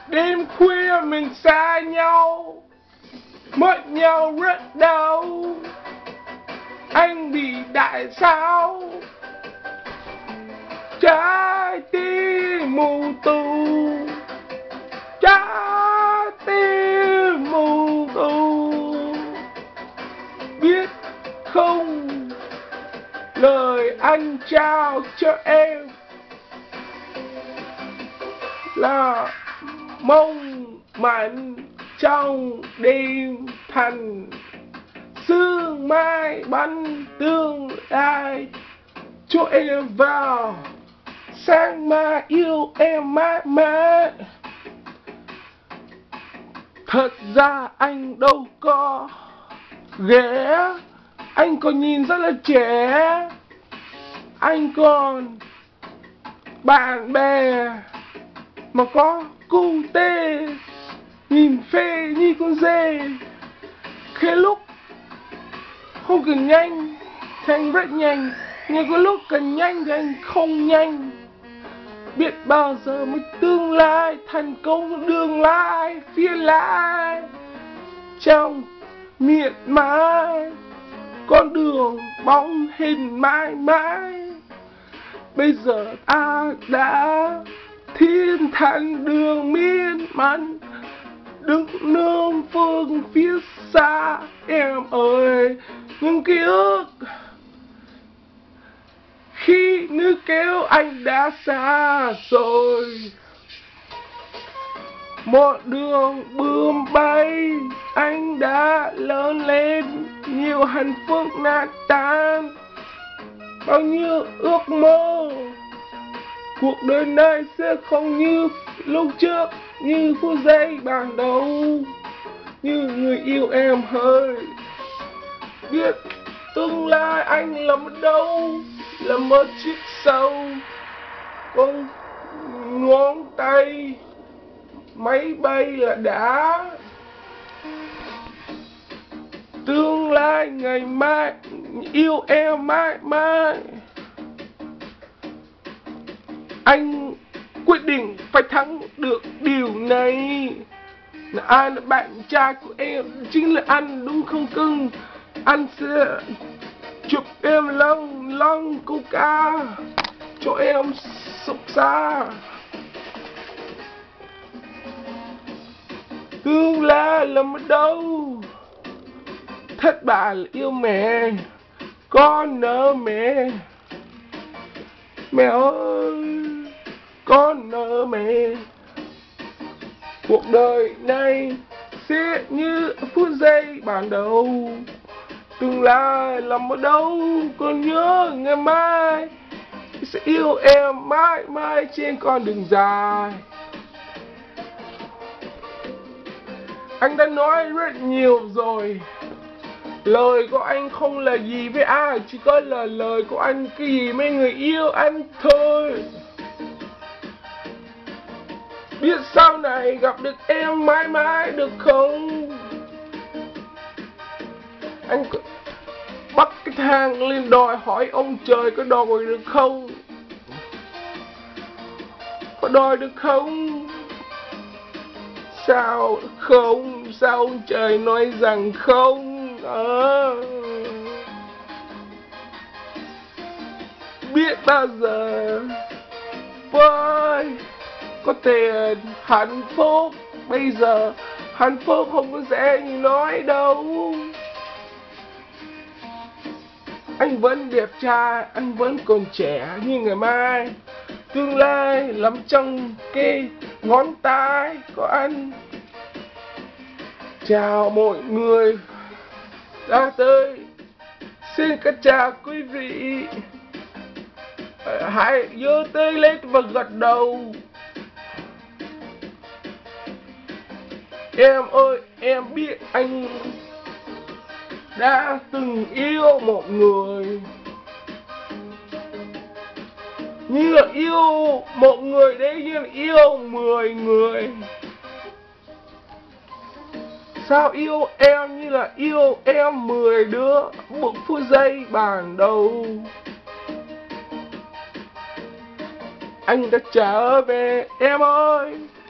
Đêm khuya mình xa nhau, mất nhau rất đau. Anh bị tại sao trái tim mù tù, trái tim mù tù. Biết không, lời anh trao cho em là mong manh trong đêm thành, sương mai bắn tương lai cho em vào, sáng mai yêu em mãi mãi. Thật ra anh đâu có ghẻ, anh còn nhìn rất là trẻ, anh còn bạn bè mà có cu tê, nhìn phê như con dê. Khi lúc không cần nhanh thì anh rất nhanh, nhưng có lúc cần nhanh thì anh không nhanh. Biết bao giờ mới tương lai thành công đường lai phía lai, trong miệt mài con đường bóng hình mãi mãi. Bây giờ ta đã thiên thành đường miên man, đứng nương phương phía xa em ơi. Nhưng ký ức khi níu kéo anh đã xa rồi, một đường bướm bay anh đã lớn lên, nhiều hạnh phúc nát tan, bao nhiêu ước mơ. Cuộc đời này sẽ không như lúc trước, như phút giây ban đầu, như người yêu em ơi. Biết tương lai anh làm ở đâu, là một chiếc sâu, con ngón tay máy bay là đã. Tương lai ngày mai yêu em mãi mãi. Anh quyết định phải thắng được điều này. Là ai là bạn trai của em, chính là anh đúng không cưng? Anh sẽ chụp em lon coca cho em sụp xa. Tương lai là ở đâu? Thất bại là yêu mẹ, con nợ mẹ. Mẹ ơi, con nợ mẹ. Cuộc đời này sẽ như phút giây ban đầu, tương lai làm ở đâu còn nhớ ngày mai sẽ yêu em mãi mãi trên con đường dài. Anh đã nói rất nhiều rồi, lời của anh không là gì với ai, chỉ có là lời của anh cái gì mấy người yêu anh thôi. Biết sau này gặp được em mãi mãi được không? Anh bắt cái thang lên đòi hỏi ông trời có đòi được không? Có đòi được không? Sao không? Sao ông trời nói rằng không? Biết bao giờ với có tiền hạnh phúc, bây giờ hạnh phúc không có dễ như nói đâu. Anh vẫn đẹp trai, anh vẫn còn trẻ như ngày mai. Tương lai nằm trong cái ngón tay của anh. Chào mọi người đã tới. Xin kính chào quý vị. Hãy giơ tay lên và gật đầu. Em ơi, em biết anh đã từng yêu một người, như là yêu một người đấy như là yêu 10 người. Sao yêu em như là yêu em 10 đứa một phút giây ban đầu. Anh đã trở về em ơi.